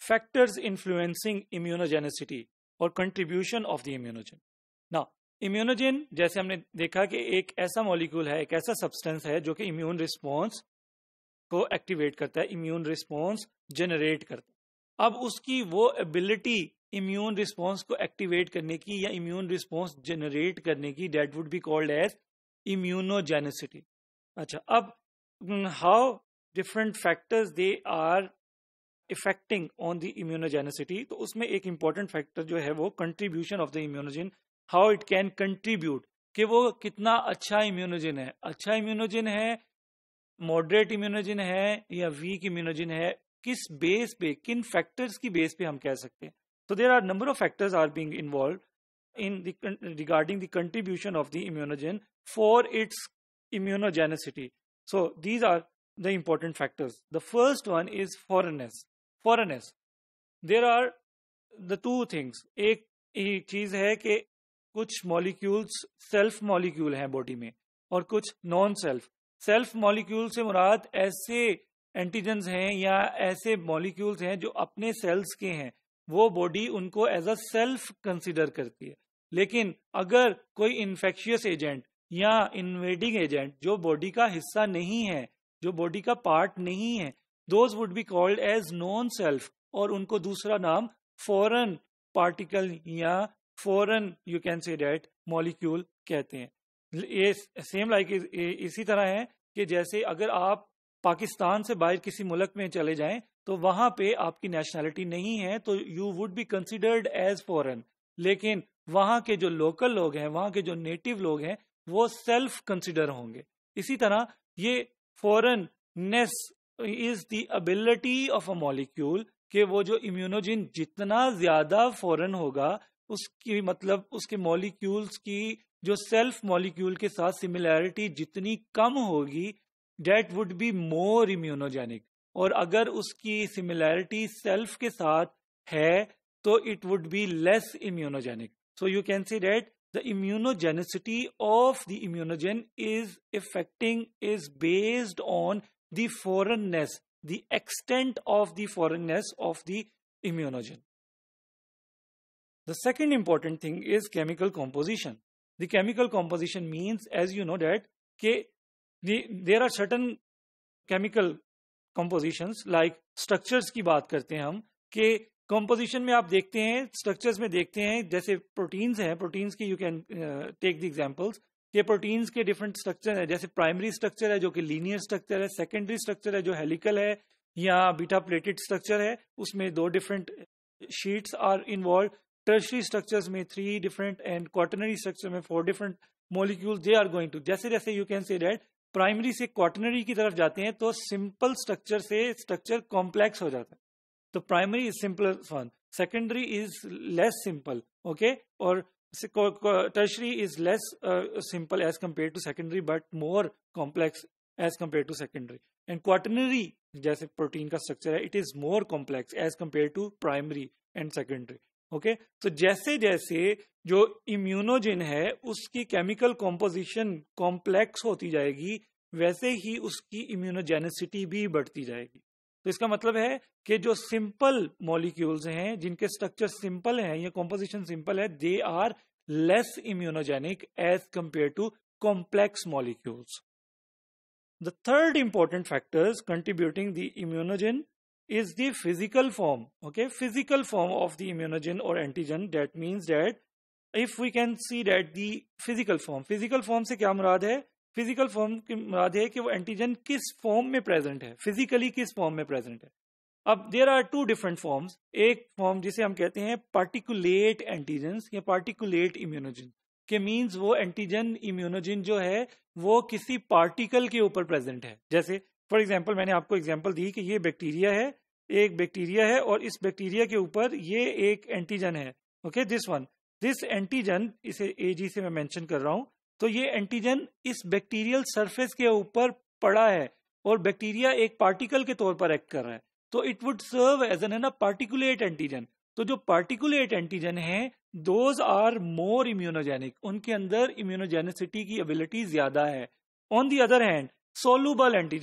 Factors influencing immunogenicity और contribution of the immunogen. Now immunogen जैसे हमने देखा कि एक ऐसा मॉलिक्यूल है, एक ऐसा सब्सटेंस है जो कि इम्यून रिस्पॉन्स को एक्टिवेट करता है, इम्यून रिस्पॉन्स जनरेट करता है। अब उसकी वो एबिलिटी इम्यून रिस्पॉन्स को एक्टिवेट करने की या इम्यून रिस्पॉन्स जनरेट करने की, that would be called as immunogenicity. अच्छा, अब how different factors they are affecting on the immunogenicity, तो उसमें एक इंपॉर्टेंट फैक्टर जो है वो contribution of the immunogen, how it can contribute, कि वो कितना अच्छा इम्यूनोजन है, अच्छा इम्यूनोजन है, मॉडरेट इम्यूनोजन है या वीक इम्यूनोजन है, किस बेस पे, किन फैक्टर्स की बेस पे हम कह सकते हैं। तो there are number of factors are being involve in the regarding the contribution of the immunogen for its immunogenicity. So these are the important factors. The first one is foreignness. Foreignness. There are the two things. एक चीज है कि कुछ molecules self molecule हैं body में और कुछ non self. Self molecule से मुराद ऐसे एंटीजन्स हैं या ऐसे मॉलिक्यूल्स हैं जो अपने सेल्स के हैं, वो बॉडी उनको एज अ सेल्फ कंसिडर करती है। लेकिन अगर कोई इन्फेक्शियस एजेंट या इन्वेडिंग एजेंट जो बॉडी का हिस्सा नहीं है, जो बॉडी का पार्ट नहीं है, those would be called as non self, और उनको दूसरा नाम फॉरेन पार्टिकल या foreign you can say that molecule कहते हैं। ये सेम लाइक इसी तरह है कि जैसे अगर आप पाकिस्तान से बाहर किसी मुल्क में चले जाएं तो वहां पे आपकी नेशनैलिटी नहीं है तो you would be considered as foreign, लेकिन वहां के जो लोकल लोग हैं, वहां के जो नेटिव लोग हैं, वो सेल्फ कंसिडर होंगे। इसी तरह ये foreignness is the ability of a molecule, कि वो जो इम्यूनोजिन जितना ज्यादा फॉरेन होगा, उसकी मतलब उसके मॉलिक्यूल्स की जो सेल्फ मॉलिक्यूल के साथ सिमिलैरिटी जितनी कम होगी, that would be more immunogenic. और अगर उसकी सिमिलैरिटी सेल्फ के साथ है तो it would be less immunogenic. So you can say that the immunogenicity of the immunogen is based on the foreignness, the extent of the foreignness of the immunogen. The second important thing is chemical composition. The chemical composition means, as you know that, there are certain chemical compositions like structures की बात करते हैं हम, कि composition में आप देखते हैं, स्ट्रक्चर्स में देखते हैं, जैसे प्रोटीन्स हैं, प्रोटीन्स की you can take the examples, कि प्रोटीन्स के डिफरेंट स्ट्रक्चर है। जैसे प्राइमरी स्ट्रक्चर है जो कि लीनियर स्ट्रक्चर है, सेकेंडरी स्ट्रक्चर है जो हेलिकल है या बीटा प्लेटेड स्ट्रक्चर है, उसमें 2 different sheets are involve. Tertiary structures में 3 डिफरेंट एंड क्वाटरनरी स्ट्रक्चर में 4 different molecules they are going to. जैसे जैसे you can say that primary से क्वाटरनरी की तरफ जाते हैं तो सिंपल स्ट्रक्चर से स्ट्रक्चर कॉम्प्लेक्स हो जाता है। तो primary is simpler one, secondary is less simple, okay, और tertiary is less simple as compare to secondary but more complex as compare to secondary. And quaternary जैसे प्रोटीन का structure है, it is more complex as compare to primary and secondary, okay. तो जैसे जैसे जो इम्यूनोजिन है उसकी केमिकल कॉम्पोजिशन कॉम्प्लेक्स होती जाएगी, वैसे ही उसकी इम्यूनोजेनिसिटी भी बढ़ती जाएगी। तो इसका मतलब है कि जो सिंपल मॉलिक्यूल्स हैं, जिनके स्ट्रक्चर सिंपल हैं या कॉम्पोजिशन सिंपल है, they are less immunogenic as compare to complex molecules. The third important factors contributing the immunogen is the physical form, okay, physical form of the immunogen or antigen. That means that if we can see that the physical form से क्या मुराद है? Physical form की मुराद है कि वो antigen किस form में present है, फिजिकली किस फॉर्म में प्रेजेंट है। अब देयर आर 2 डिफरेंट फॉर्म्स। एक फॉर्म जिसे हम कहते हैं पार्टिकुलेट एंटीजन्स या पार्टिकुलेट इम्यूनोजन, के मीन्स वो एंटीजन इम्यूनोजन जो है वो किसी पार्टिकल के ऊपर प्रेजेंट है। जैसे फॉर एग्जाम्पल मैंने आपको एग्जाम्पल दी कि ये बैक्टीरिया है, एक बैक्टीरिया है और इस बैक्टीरिया के ऊपर ये एक एंटीजन है, ओके, दिस एंटीजन, इसे एजी से मैं मेंशन कर रहा हूं, तो ये एंटीजन इस बैक्टीरियल सरफेस के ऊपर पड़ा है और बैक्टीरिया एक पार्टिकल के तौर पर एक्ट कर रहा है, तो it would serve as an particulate antigen. तो जो पार्टिकुलेट एंटीजन है दोज आर मोर इम्यूनोजेनिक, उनके अंदर इम्यूनोजेनिसिटी की एबिलिटी ज्यादा है। On the other hand soluble antigen,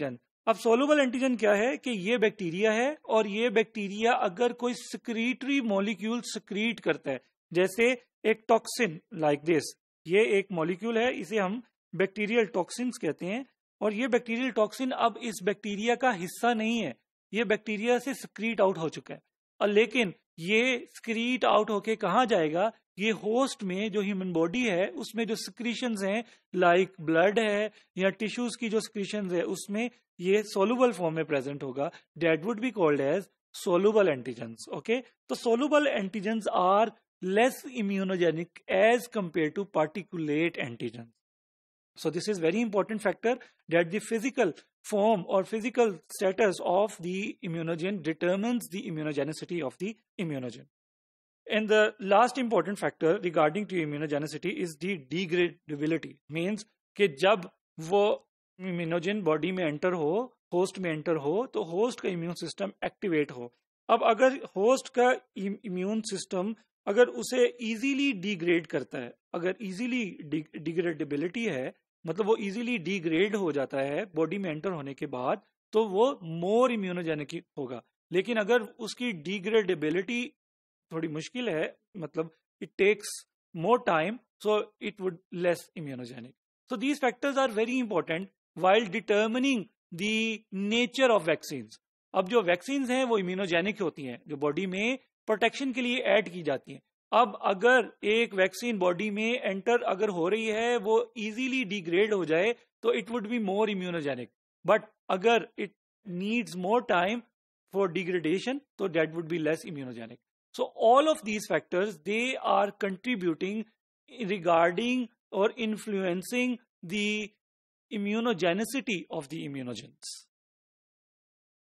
अब सोलुबल एंटीजन क्या है कि ये बैक्टीरिया है और ये बैक्टीरिया अगर कोई सिक्रीटरी मॉलिक्यूल सिक्रीट करता है, जैसे एक टॉक्सिन लाइक दिस, ये एक मॉलिक्यूल है, इसे हम बैक्टीरियल टॉक्सिन्स कहते हैं। और ये बैक्टीरियल टॉक्सिन अब इस बैक्टीरिया का हिस्सा नहीं है, ये बैक्टीरिया से सिक्रीट आउट हो चुका है। और लेकिन ये सिक्रीट आउट होके कहाँ जाएगा, ये होस्ट में जो ह्यूमन बॉडी है उसमें जो सिक्रीशंस हैं लाइक ब्लड है या टिश्यूज की जो सिक्रीशंस है उसमें ये सोलुबल फॉर्म में प्रेजेंट होगा, that would be called as soluble antigens. Okay, तो soluble antigens are less immunogenic as compared to particulate antigens. So this is very important factor, that the physical form or physical status of the immunogen determines the immunogenicity of the immunogen. And the last important factor regarding to immunogenicity is the degradability. Means कि जब वो immunogen body में enter हो, host में enter हो, तो host का immune system activate हो। अब अगर host का immune system अगर उसे इजीली डिग्रेड करता है, अगर इजीली डिग्रेडेबिलिटी है, मतलब वो इजीली डिग्रेड हो जाता है बॉडी में एंटर होने के बाद, तो वो मोर इम्यूनोजेनिक होगा। लेकिन अगर उसकी डिग्रेडेबिलिटी थोड़ी मुश्किल है, मतलब it takes more time, so it would less immunogenic. So these factors are very important while determining the nature of vaccines. अब जो वैक्सीन्स हैं वो इम्यूनोजेनिक होती हैं, जो बॉडी में प्रोटेक्शन के लिए ऐड की जाती हैं। अब अगर एक वैक्सीन बॉडी में एंटर अगर हो रही है, वो इजीली डिग्रेड हो जाए, तो it would be more immunogenic. But अगर it needs more time for degradation, तो that would be less immunogenic. So all of these factors they are contributing regarding और influencing the immunogenicity of the immunogens.